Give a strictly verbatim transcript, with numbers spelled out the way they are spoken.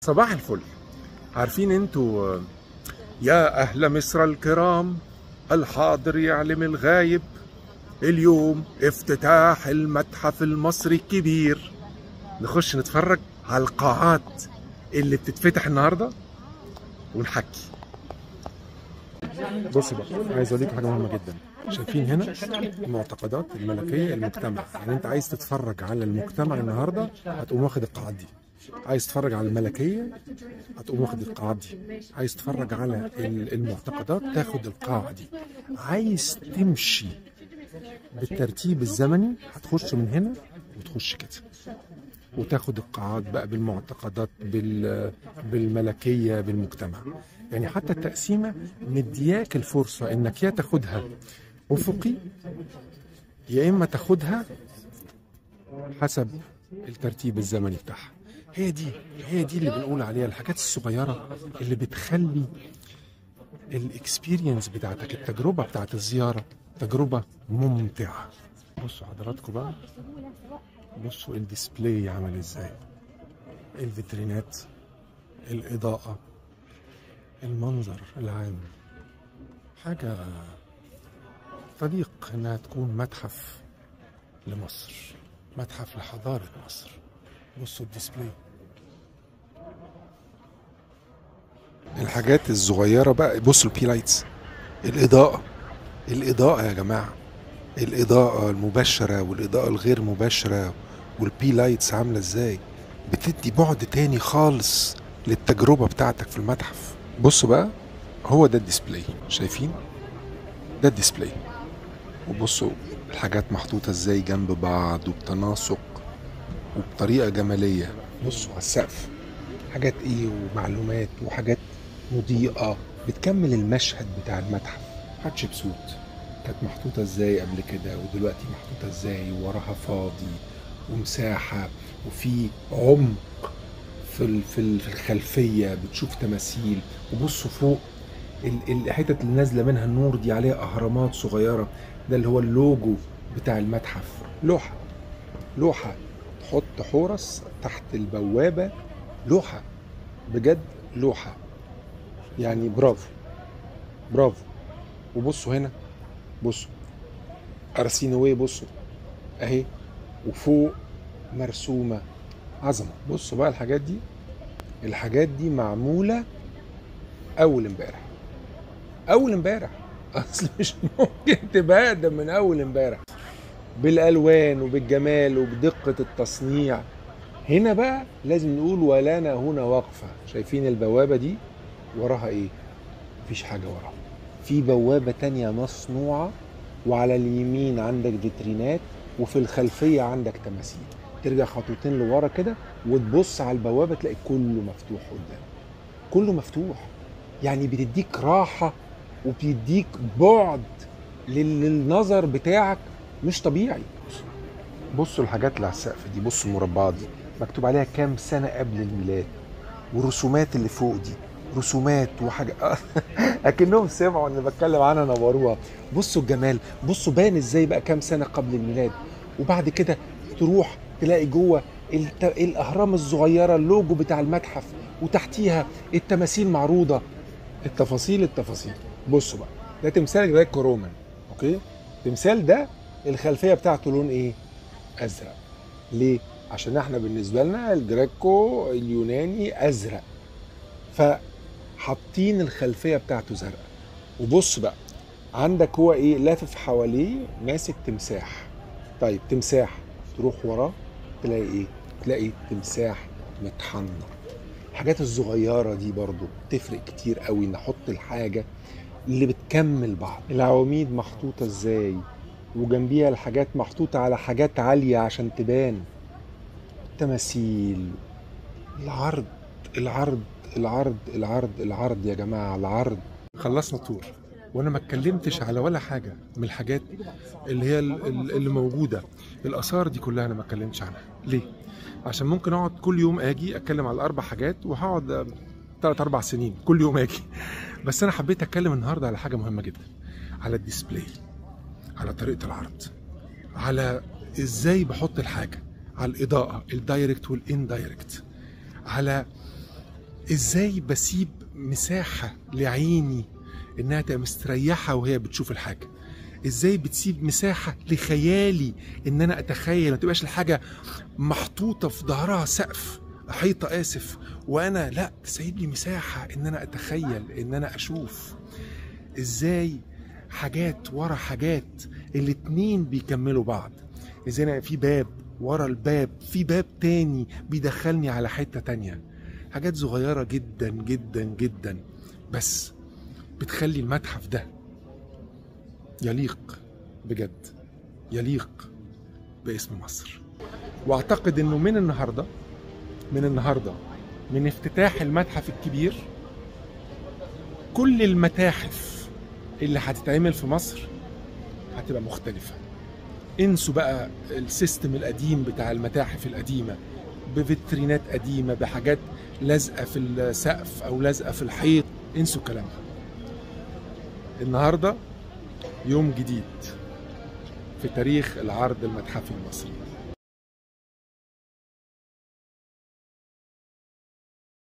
صباح الفل. عارفين انتوا يا أهل مصر الكرام، الحاضر يعلم الغايب، اليوم افتتاح المتحف المصري الكبير. نخش نتفرج على القاعات اللي بتتفتح النهارده ونحكي. بصوا بقى، عايز اقول لكم حاجه مهمه جدا. شايفين هنا المعتقدات الملكيه المجتمع، يعني انت عايز تتفرج على المجتمع النهارده هتقوم واخد القاعات دي، عايز تتفرج على الملكيه هتقوم واخد القاعات دي، عايز تتفرج على المعتقدات تاخد القاعه دي، عايز تمشي بالترتيب الزمني هتخش من هنا وتخش كده وتاخد القاعات بقى بالمعتقدات بال بالملكيه بالمجتمع. يعني حتى التقسيمه مدياك الفرصه انك يا تاخدها افقي يا اما تاخدها حسب الترتيب الزمني بتاعها. هي دي هي دي اللي بنقول عليها الحاجات الصغيره اللي بتخلي الاكسبيرينس بتاعتك، التجربه بتاعت الزياره تجربه ممتعه. بصوا حضراتكم بقى، بصوا الديسبلاي عامل ازاي، الفيترينات، الاضاءه، المنظر العام، حاجه تليق انها تكون متحف لمصر، متحف لحضاره مصر. بصوا الديسبلاي، الحاجات الصغيره بقى. بصوا البي لايتس، الاضاءه الاضاءه يا جماعه، الاضاءه المباشره والاضاءه الغير مباشره والبي لايتس عامله ازاي، بتدي بعد تاني خالص للتجربه بتاعتك في المتحف. بصوا بقى، هو ده الديسبلاي، شايفين ده الديسبلاي، وبصوا الحاجات محطوطه ازاي جنب بعض وبتناسق وبطريقه جماليه. بصوا على السقف حاجات ايه ومعلومات وحاجات مضيئه بتكمل المشهد بتاع المتحف. حتشبسوت كانت محطوطه ازاي قبل كده ودلوقتي محطوطه ازاي، وراها فاضي ومساحه وفي عمق في في الخلفيه بتشوف تماثيل. وبصوا فوق الحتت اللي نازله منها النور دي عليها اهرامات صغيره، ده اللي هو اللوجو بتاع المتحف. لوحه لوحه تحط حورس تحت البوابه، لوحه بجد لوحه، يعني برافو برافو. وبصوا هنا، بصوا ارسينويه، بصوا اهي، وفوق مرسومه عظمه. بصوا بقى الحاجات دي الحاجات دي معموله اول امبارح اول امبارح اصل مش ممكن تبقى اقدم من اول امبارح، بالالوان وبالجمال وبدقه التصنيع. هنا بقى لازم نقول ولنا هنا وقفه. شايفين البوابه دي وراها ايه؟ مفيش حاجه وراها، في بوابه تانية مصنوعه، وعلى اليمين عندك فيترينات، وفي الخلفيه عندك تماثيل. ترجع خطوتين لورا كده وتبص على البوابه تلاقي كله مفتوح قدام، كله مفتوح. يعني بتديك راحه وبتديك بعد للنظر بتاعك مش طبيعي. بصوا الحاجات اللي على السقف دي، بصوا المربعات دي مكتوب عليها كام سنه قبل الميلاد، والرسومات اللي فوق دي رسومات وحاجه اكنهم سمعوا ان بتكلم عنها نوروها. بصوا الجمال، بصوا باين ازاي بقى كام سنه قبل الميلاد. وبعد كده تروح تلاقي جوه الت... الاهرام الصغيره اللوجو بتاع المتحف، وتحتيها التماثيل معروضه. التفاصيل التفاصيل بصوا بقى، ده تمثال جريكو رومان، اوكي. التمثال ده الخلفيه بتاعته لون ايه؟ ازرق. ليه؟ عشان احنا بالنسبه لنا الجريكو اليوناني ازرق، فحاطين الخلفيه بتاعته زرقاء. وبص بقى عندك هو ايه لافف حواليه ماسك تمساح. طيب تمساح تروح وراه تلاقي ايه؟ تلاقي تمساح متحنط. الحاجات الصغيره دي برضو تفرق كتير قوي، نحط الحاجه اللي بتكمل بعض. العواميد محطوطه ازاي وجنبيها الحاجات محطوطه على حاجات عاليه عشان تبان. تماثيل، العرض العرض العرض العرض العرض يا جماعه، العرض. خلصنا التور وانا ما اتكلمتش على ولا حاجه من الحاجات اللي هي اللي موجوده. الاثار دي كلها انا ما اتكلمتش عنها. ليه؟ عشان ممكن اقعد كل يوم اجي اتكلم على الاربع حاجات وهقعد ثلاث اربع سنين كل يوم اجي. بس انا حبيت اتكلم النهارده على حاجه مهمه جدا، على الديسبلاي، على طريقه العرض، على ازاي بحط الحاجه، على الاضاءه الدايركت والاندايركت، على ازاي بسيب مساحة لعيني انها تبقى مستريحة وهي بتشوف الحاجة؟ ازاي بتسيب مساحة لخيالي ان انا اتخيل، ما تبقاش الحاجة محطوطة في ظهرها سقف حيطة اسف، وانا لا، تسيب لي مساحة ان انا اتخيل، ان انا اشوف. ازاي حاجات ورا حاجات الاتنين بيكملوا بعض، ازاي أنا في باب ورا الباب في باب تاني بيدخلني على حتة تانية. حاجات صغيرة جدا جدا جدا، بس بتخلي المتحف ده يليق بجد، يليق باسم مصر. واعتقد انه من النهارده من النهارده من افتتاح المتحف الكبير، كل المتاحف اللي هتتعمل في مصر هتبقى مختلفة. انسوا بقى السيستم القديم بتاع المتاحف القديمة بفيترينات قديمة بحاجات لازقة في السقف او لازقة في الحيط، انسوا الكلام ده. النهارده يوم جديد في تاريخ العرض المتحفي المصري.